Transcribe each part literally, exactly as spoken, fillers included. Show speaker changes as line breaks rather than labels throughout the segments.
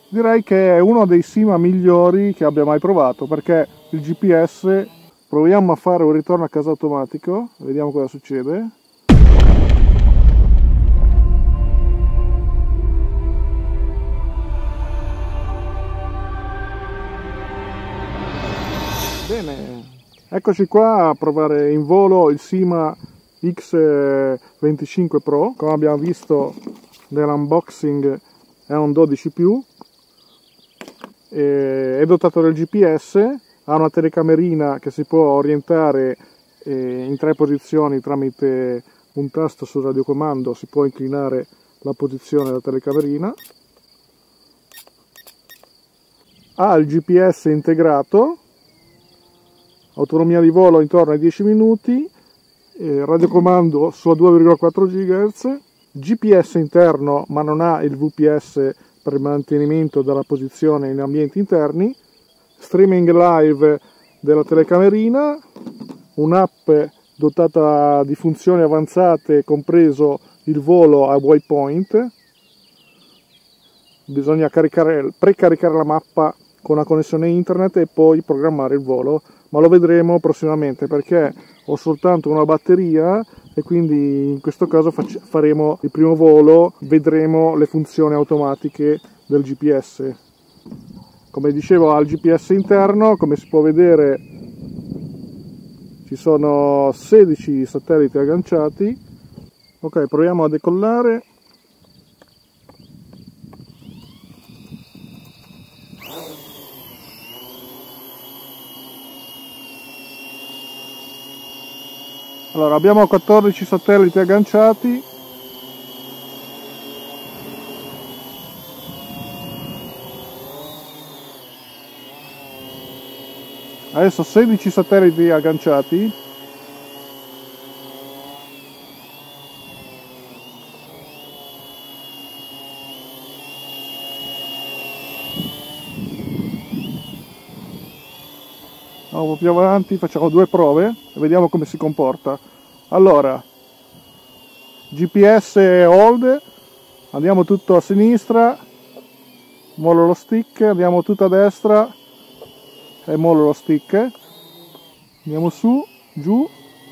Direi che è uno dei SIMA migliori che abbia mai provato, perché il G P S, proviamo a fare un ritorno a casa automatico, vediamo cosa succede. Bene, eccoci qua a provare in volo il SIMA X venticinque Pro. Come abbiamo visto nell'unboxing è un dodici più, è dotato del G P S, ha una telecamerina che si può orientare in tre posizioni tramite un tasto sul radiocomando, si può inclinare la posizione della telecamerina. Ha il G P S integrato, autonomia di volo intorno ai dieci minuti, eh, radiocomando su a due virgola quattro gigahertz, G P S interno ma non ha il V P S per il mantenimento della posizione in ambienti interni, streaming live della telecamerina, un'app dotata di funzioni avanzate compreso il volo a waypoint. Bisogna caricare, precaricare la mappa con una connessione internet e poi programmare il volo, ma lo vedremo prossimamente perché ho soltanto una batteria e quindi in questo caso faremo il primo volo, vedremo le funzioni automatiche del G P S. Come dicevo, ha il G P S interno, come si può vedere ci sono sedici satelliti agganciati. Ok, proviamo a decollare. Allora, abbiamo quattordici satelliti agganciati. Adesso sedici satelliti agganciati. Un po' più avanti facciamo due prove e vediamo come si comporta. Allora, G P S hold, andiamo tutto a sinistra, mollo lo stick, andiamo tutto a destra e mollo lo stick, andiamo su, giù,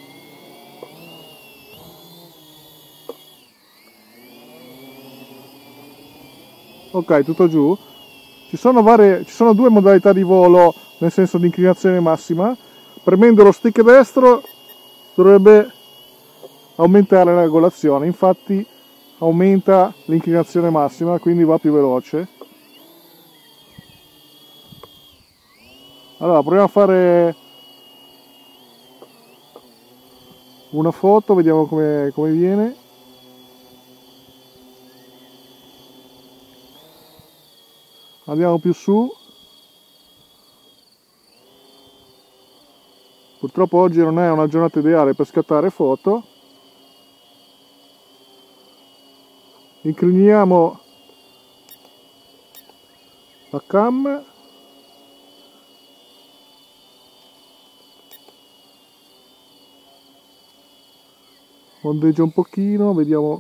ok, tutto giù. Ci sono, varie, ci sono due modalità di volo nel senso di inclinazione massima. Premendo lo stick destro dovrebbe aumentare la regolazione, infatti aumenta l'inclinazione massima, quindi va più veloce. Allora, proviamo a fare una foto, vediamo come, come viene. Andiamo più su. Purtroppo oggi non è una giornata ideale per scattare foto. Incliniamo la cam. Ondeggia un pochino, vediamo.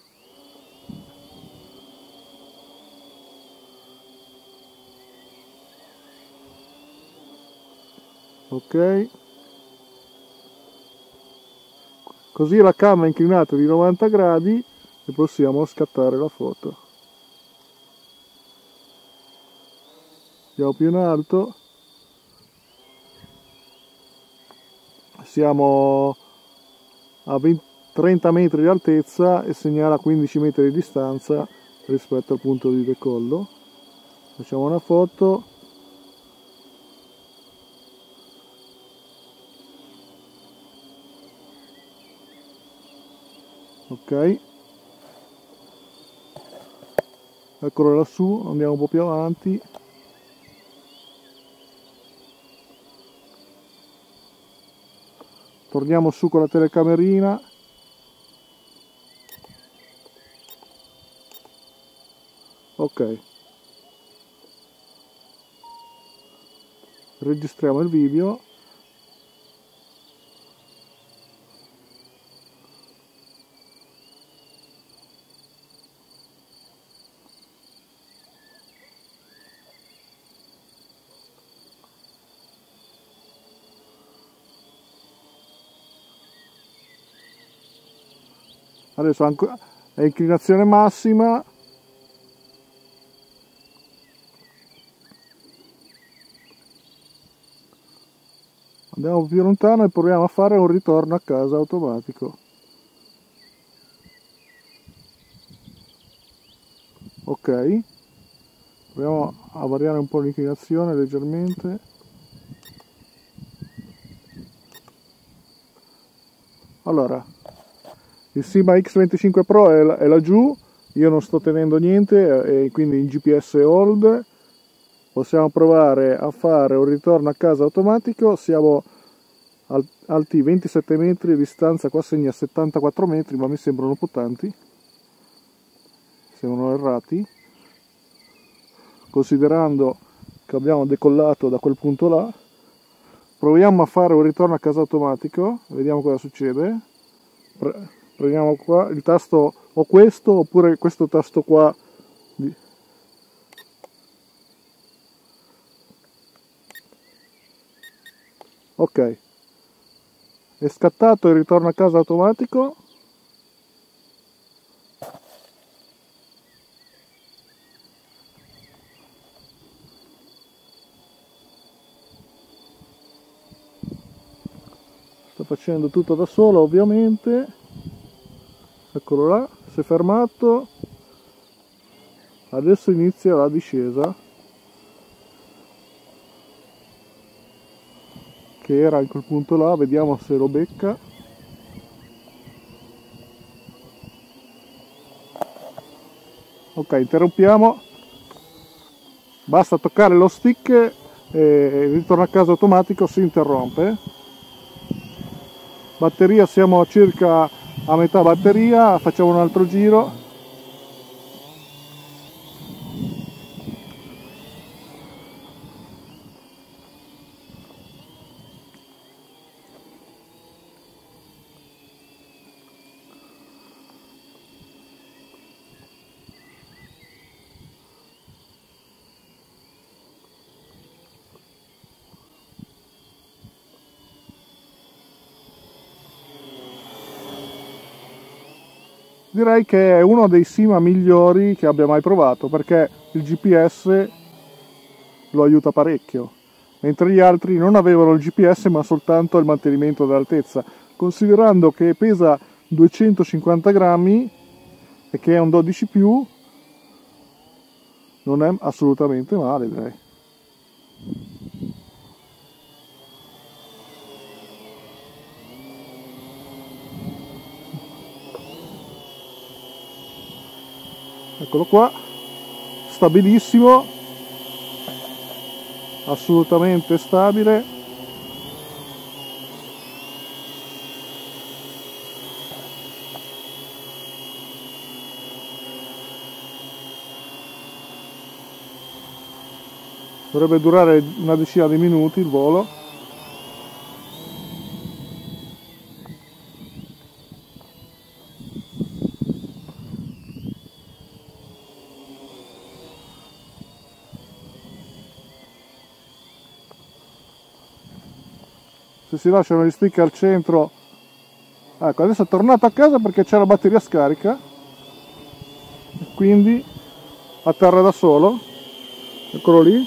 Ok. Così la cam è inclinata di novanta gradi e possiamo scattare la foto. Andiamo più in alto. Siamo a venti, trenta metri di altezza e segnala quindici metri di distanza rispetto al punto di decollo. Facciamo una foto. Ok, eccolo lassù, andiamo un po' più avanti. Torniamo su con la telecamerina. Ok, registriamo il video. Adesso è inclinazione massima. Andiamo più lontano e proviamo a fare un ritorno a casa automatico. Ok, proviamo a variare un po' l'inclinazione leggermente. Allora, il Sima X venticinque Pro è, è laggiù, io non sto tenendo niente e quindi in G P S hold. Possiamo provare a fare un ritorno a casa automatico. Siamo alti ventisette metri, distanza qua segna settantaquattro metri, ma mi sembrano un po' tanti, sembrano errati, considerando che abbiamo decollato da quel punto là. Proviamo a fare un ritorno a casa automatico, vediamo cosa succede. Pre prendiamo qua il tasto, o questo oppure questo tasto qua. Ok, è scattato il ritorno a casa automatico. Sto facendo tutto da solo, ovviamente. Eccolo là, si è fermato. Adesso inizia la discesa, che era in quel punto là, vediamo se lo becca. Ok, interrompiamo, basta toccare lo stick e il ritorno a casa automatico si interrompe. Batteria, siamo circa a metà batteria, facciamo un altro giro. Direi che è uno dei Sima migliori che abbia mai provato, perché il G P S lo aiuta parecchio, mentre gli altri non avevano il G P S ma soltanto il mantenimento dell'altezza. Considerando che pesa duecentocinquanta grammi e che è un dodici più, non è assolutamente male, direi. Eccolo qua, stabilissimo, assolutamente stabile. Dovrebbe durare una decina di minuti il volo. Se si lasciano gli stick al centro. Ecco, adesso è tornato a casa perché c'è la batteria scarica, quindi atterra da solo. Eccolo lì.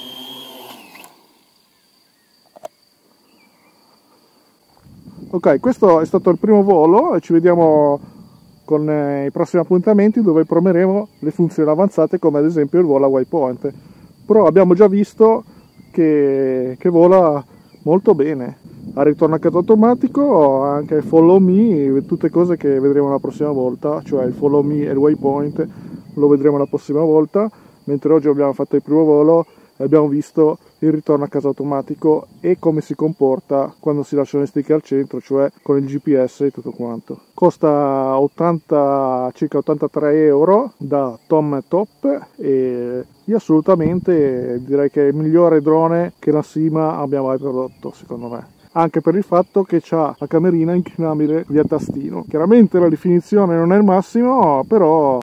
Ok, questo è stato il primo volo e ci vediamo con eh, i prossimi appuntamenti, dove proveremo le funzioni avanzate, come ad esempio il volo a waypoint. Però abbiamo già visto che, che vola molto bene. A ritorno a casa automatico, anche follow me, tutte cose che vedremo la prossima volta, cioè il follow me e il waypoint lo vedremo la prossima volta, mentre oggi abbiamo fatto il primo volo e abbiamo visto il ritorno a casa automatico e come si comporta quando si lasciano le stick al centro, cioè con il G P S e tutto quanto. Costa ottanta, circa ottantatré euro da Tom Top e io assolutamente direi che è il migliore drone che la Sima abbia mai prodotto, secondo me. Anche per il fatto che ha la camerina inclinabile via tastino. Chiaramente la definizione non è il massimo, però